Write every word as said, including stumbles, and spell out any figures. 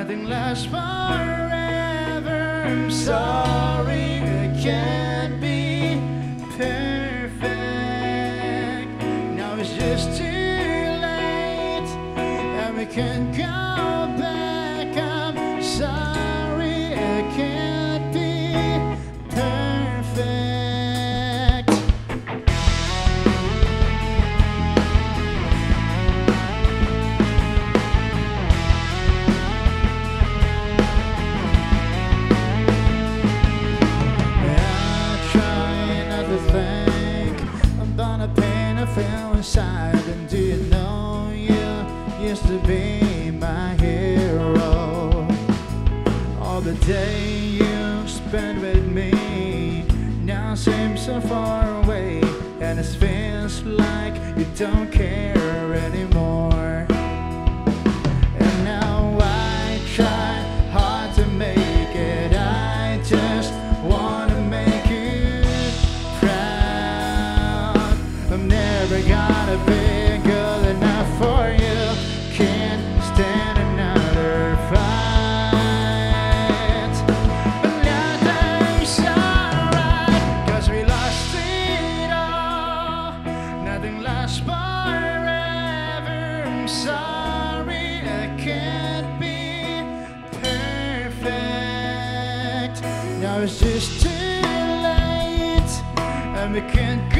nothing lasts forever. I'm sorry, I can't be perfect. Now it's just too late, and we can't go back. I'm sorry, I can't be perfect. About the pain I feel inside. And do you know you used to be my hero? All the day you spent with me now seems so far away, and it feels like you don't care anymore. And now I try hard to make it, I just wanna make you proud. I'm never gonna be good enough for you, can't stand another fight. But nothing's alright, 'cause we lost it all. Nothing lasts forever. I'm sorry, I can't be perfect. Now it's just too late, and we can't go